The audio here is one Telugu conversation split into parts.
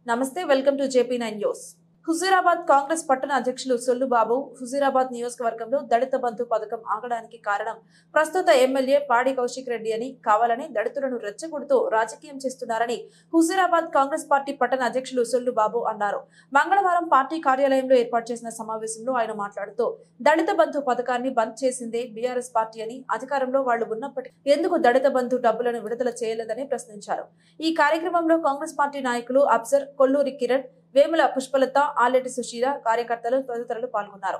నమస్తే welcome to JP9 news. Huzurabad Congress పట్టణ అధ్యక్షులు సొల్లు బాబు హుజూరాబాద్ నియోజకవర్గంలో దళిత బంధు పథకం ఆగడానికి కారణం ప్రస్తుత ఎమ్మెల్యే పాడి కౌశిక్ రెడ్డి అని కావాలని దళితులను రెచ్చగొడుతూ రాజకీయం చేస్తున్నారని హుజూరాబాద్ కాంగ్రెస్ పార్టీ పట్టణ అధ్యక్షులు సొల్లు బాబు అన్నారు. మంగళవారం పార్టీ కార్యాలయంలో ఏర్పాటు చేసిన సమావేశంలో ఆయన మాట్లాడుతూ దళిత బంధు పథకాన్ని బంద్ చేసిందే బీఆర్ఎస్ పార్టీ అని, అధికారంలో వాళ్లు ఉన్నప్పటికీ ఎందుకు దళిత బంధు డబ్బులను విడుదల చేయలేదని ప్రశ్నించారు. ఈ కార్యక్రమంలో కాంగ్రెస్ పార్టీ నాయకులు అఫ్సర్, కొల్లూరి కిరణ్, వేముల పుష్పలత, ఆలెటి సుశీల, కార్యకర్తలు తదితరులు పాల్గొన్నారు.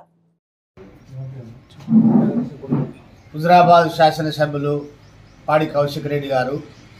హుజూరాబాద్ శాసనసభ్యులు పాడి కౌశిక్ రెడ్డి గారు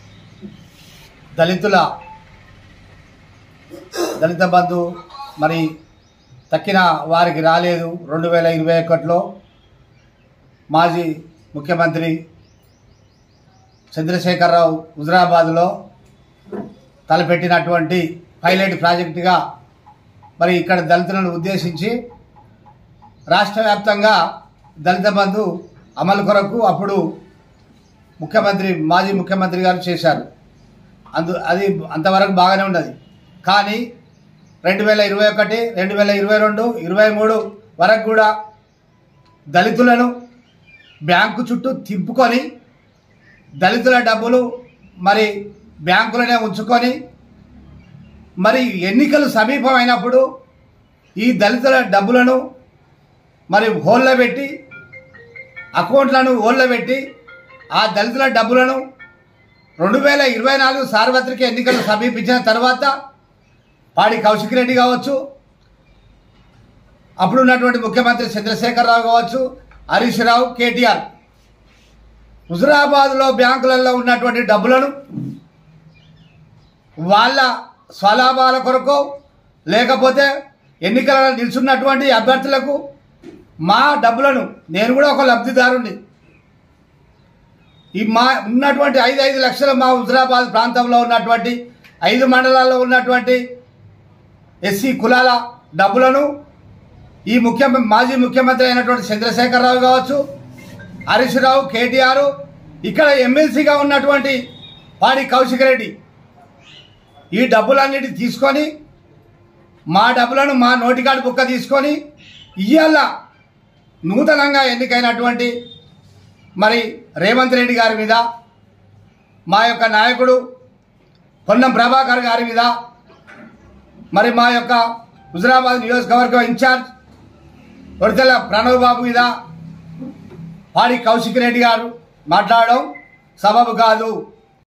దళిత బంధు మరి తక్కిన వారికి రాలేదు. 2021లో మాజీ ముఖ్యమంత్రి చంద్రశేఖరరావు హుజూరాబాద్లో తలపెట్టినటువంటి పైలట్ ప్రాజెక్టుగా మరి ఇక్కడ దళితులను ఉద్దేశించి రాష్ట్ర వ్యాప్తంగా దళిత బంధు అమలు కొరకు అప్పుడు మాజీ ముఖ్యమంత్రి గారు చేశారు. అది అంతవరకు బాగానే ఉన్నది. కానీ 2021, 2022, 2023 వరకు కూడా దళితులను బ్యాంకు చుట్టూ తిప్పుకొని దళితుల డబ్బులు మరి బ్యాంకులనే ఉంచుకొని మరి ఎన్నికలు సమీపమైనప్పుడు ఈ దళితుల డబ్బులను మరి హోల్లో పెట్టి, అకౌంట్లను హోల్లో పెట్టి ఆ దళితుల డబ్బులను 2024 సార్వత్రిక ఎన్నికలు సమీపించిన తర్వాత పాడి కౌశిక్ రెడ్డి కావచ్చు, అప్పుడున్నటువంటి ముఖ్యమంత్రి చంద్రశేఖరరావు కావచ్చు, హరీష్ రావు, కేటీఆర్ హుజూరాబాద్లో బ్యాంకులలో ఉన్నటువంటి డబ్బులను వాళ్ళ స్వలాభాల కొరకు లేకపోతే ఎన్నికలలో నిల్చున్నటువంటి అభ్యర్థులకు మా డబ్బులను, నేను కూడా ఒక లబ్ధిదారుణ్ణి, ఈ మా ఉన్నటువంటి 5 లక్షలు మా హుజూరాబాద్ ప్రాంతంలో ఉన్నటువంటి 5 మండలాల్లో ఉన్నటువంటి ఎస్సీ కులాల డబ్బులను ఈ మాజీ ముఖ్యమంత్రి అయినటువంటి చంద్రశేఖరరావు కావచ్చు, హరీష్ రావు, కేటీఆర్, ఇక్కడ ఎమ్మెల్సీగా ఉన్నటువంటి పాడి కౌశిక్ రెడ్డి ఈ డబ్బులన్నిటి తీసుకొని మా డబ్బులను మా నోటికాడు బుక్క తీసుకొని ఇవాళ నూతనంగా ఎన్నికైనటువంటి మరి రేవంత్ రెడ్డి గారి మీద, మా యొక్క నాయకుడు పొన్నం ప్రభాకర్ గారి మీద, మరి మా యొక్క హుజూరాబాద్ నియోజకవర్గం ఇన్ఛార్జ్ ఒడితెల ప్రణవ్ బాబు మీద పాడి కౌశిక్ రెడ్డి గారు మాట్లాడడం సబబు కాదు.